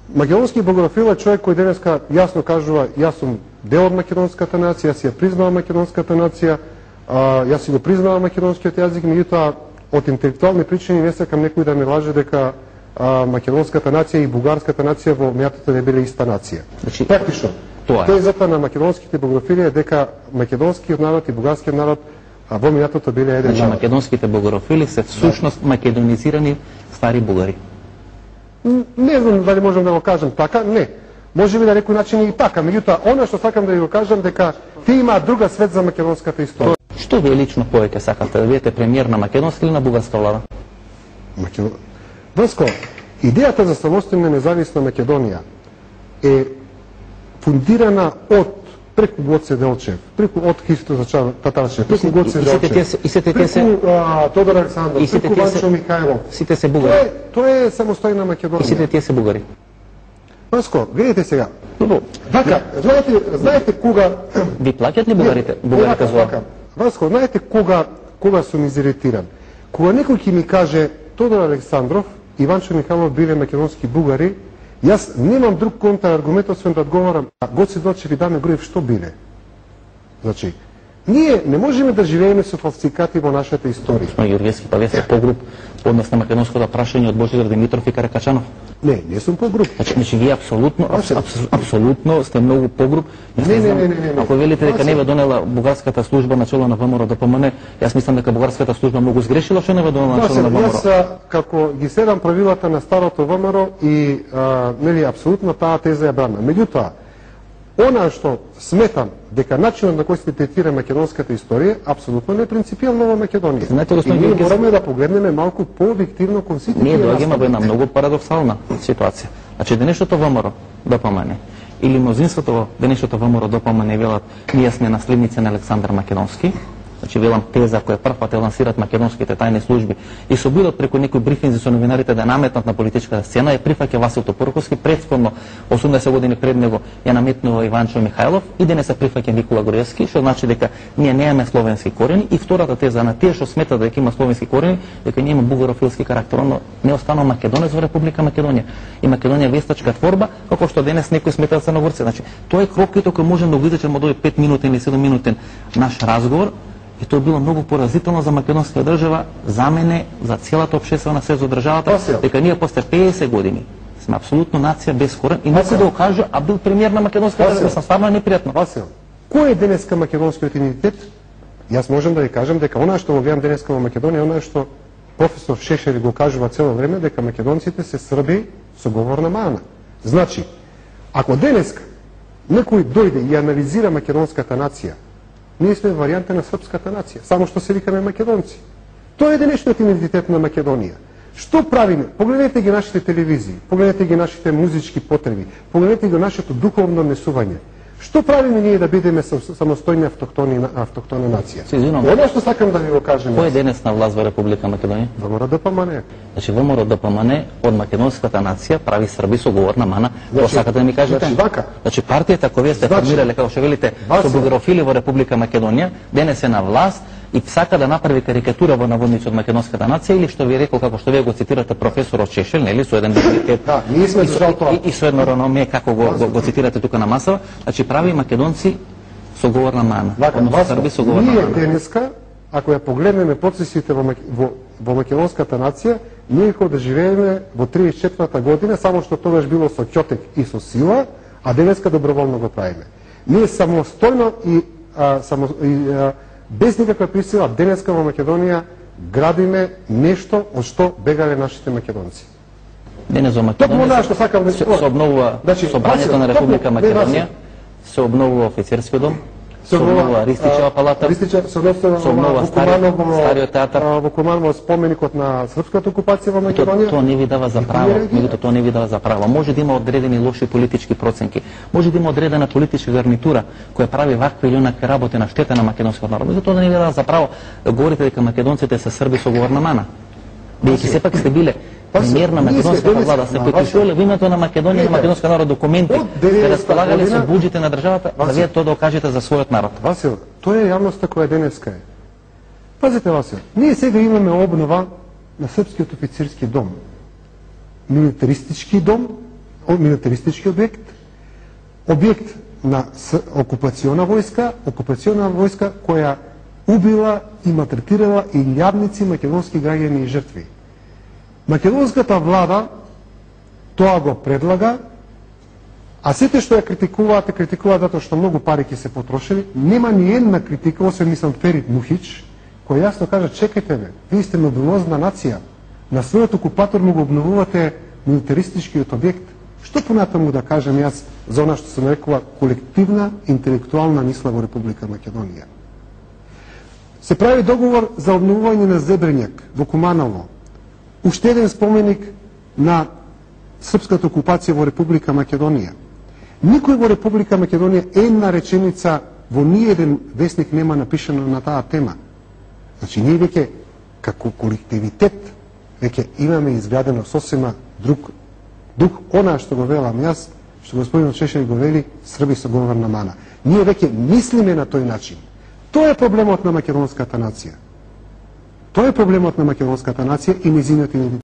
Македонски богорафил е човек кој денеска јасно кажува јас сум дел од македонската нација, јас ја признавам македонската нација, јас си го признавам македонскиот јазик, меѓутоа од интелектуални причини не сакам некој да ме лаже дека македонската нација и бугарската нација во минатото не биле иста нација. Значи, практично, тезата на македонските богорафили е дека македонскиот народ и бугарскиот народ во минатото биле еден народ. Македонските богорафили се всушност македонизирани стари бугари. Не знам дали можам да го кажам така, не. Може би на некој начин и така, меѓутоа она што сакам да ви го кажам дека тие имаат друга свет за македонската историја. Што вие лично повеќе сакате, да бидете премиер на македонска или на бугарска влада? Васко, идејата за самостојна независна Македонија е фундирана преку Гоце Делчев, од Христо Татарчев, преку Гоце Делчев, преку Тодор Александров, преку Ванчо Михајлов. Сите се бугари. Тоа е самостојна Македонија. И сите тие се бугари. Васко, видите сега. Вака, знаете кога... Ви плаќат ли бугарите за ова? Васко, знаете кога сум изиритиран? Кога некој ќе ми каже Тодор Александров и Ванчо Михајлов биле македонски бугари, јас немам друг контраргумент освен да одговорам, Гоце Делчев и Даме Груев што биле? Значи, ние не можеме да живееме со фалсификати во нашата историја. Јургевски, па вие сте погруп однос на македонското прашање од Божидар Димитров и Каракачанов. Не сум погруп. Значи вие апсолутно сте многу погруп. Не. Ако велите дека не ве донела бугарската служба начело на ВМРО ДПМН, јас мислам дека бугарската служба многу сгрешила што не ве донела начело на ВМРО. Јас како ги следам правилата на старото ВМРО и нели апсолутно таа теза ја бранам. Меѓутоа, она што сметам дека начинот на кој се третира македонската историја апсолутно не принципијално во Македонија. Знаете, и ние мораме да погледнеме малку по-објективно кон сите. Ние доаѓаме во една многу парадоксална ситуација. Значи денешното ВМРО ДПМН или мнозинството во денешното ВМРО ДПМН велат ние сме наследници на Александар Македонски. Значи велам теза која првпат ја лансират македонските тајни служби и се обидот преку некои брифинзи со новинарите да наметнат на политичката сцена, ја прифаќа Васил Топурковски, претходно 80 години пред него ја наметнува Иванчо Михајлов и денес се прифаќа Никола Груевски, што значи дека ние немаме словенски корени. И втората теза на тие што сметат дека има словенски корени, дека ние има бугарофилски карактер, но не останал македонец во Република Македонија. И Македонија вестачка творба, како што денес некои сметаат црногорци. Значи, тоа е кроките кој можем да го изречеме од овој 5 минутен или 7 минутен наш разговор. И тоа било многу поразително за македонска држава, за мене, за целата општествена свест за државата, дека ние после 50 години сме апсолутно нација без корен и некој да го каже, а бил премиер на македонска држава, сам стварно непријатно. Васил, кој е денеска македонскиот идентитет? Јас можам да ви кажам дека она што го видам денеска во Македонија, она што професор Шешели го кажува цело време, дека македонците се срби со говорна мана. Значи, ако денеска некој дојде и анализира македонската нација, ние сме варијанта на српската нација, само што се викаме македонци. Тоа е денешниот идентитет на Македонија. Што правиме? Погледнете ги нашите телевизии, погледнете ги нашите музички потреби, погледнете ги нашето духовно однесување. Што правиме ние да бидеме самостојни автохтона нација? Оно што сакам да ви го кажем. Кој е денес на власт во Република Македонија? ВМРО ДПМН. Значи ВМРО ДПМН од македонската нација прави срби со говорна мана. Тоа сакате да ми кажете? Значи партијата која вие сте формирале, како што велите, со бугарофили во Република Македонија, денес е на власт и сака да направи карикатура во наводници од македонската нација или што ви рекол, како што вие го цитирате професорот Шешел, нели, со еден дигнитет и со едно рономе, како го цитирате тука на масава, значи прави македонци со говорна мана. Срби со говорна мана. Ние денеска, ако ја погледнеме процесите во македонската нација, ние како да живееме во 34-та година, само што тогаш било со ќотек и со сила, а денеска доброволно го правиме. Ние самостојно и без никаква присила денеска во Македонија градиме нешто од што бегале нашите македонци. Денес во Македонија се обновува собранието на Република Македонија, се обновува офицерскиот дом, се обновува Ристичева палата, се обновува Стариот театар. Во Куманово споменикот на српската окупација во Македонија. Тоа не ви дава за право, меѓутоа тоа не ви дава за право. Може да има одредени лоши политички проценки, може да има одредена политичка гарнитура која прави вакви или онака работи на штета на македонскиот народ. Меѓутоа тоа да не ви дава за право да говорите дека македонците се срби со говорна мана. Бидејќи сепак сте биле премиер на македонската влада, се потпишувале во името на Македонија, на македонскиот народ документи, се располагале со буџите на државата, за вие тоа да окажете за својот народ. Васил, тоа е јавноста која денеска е. Пазите, Васил, ние сега имаме обнова на српскиот офицерски дом, милитаристички дом, милитаристички објект на окупациона војска која убила и малтретирала илјадници македонски граѓани и жртви. Македонската влада тоа го предлага, а сите што ја критикуваат затоа што многу пари ќе се потрошени. Нема ни една критика, освен мислам Ферит Мухич, кој јасно кажа: чекайте бе, вие сте мобилозна нација, на својот окупатор му го обновувате милитаристичкиот објект. Што понатаму да кажем јас за она што се нарекува колективна интелектуална мисла во Република Македонија? Се прави договор за обновување на Зебрњак во Куманово, уште еден споменик на српската окупација во Република Македонија. Никој во Република Македонија една реченица во ниеден весник нема напишано на таа тема. Значи, ние веќе, како колективитет, веќе имаме изградено сосема друг дух, она што го велам јас, што господин Шешелј го вели, Срби со говорна мана. Ние веќе мислиме на тој начин. Тоа е проблемот на македонската нација. Тоа е проблемот на македонската нација и незиниот идентитет.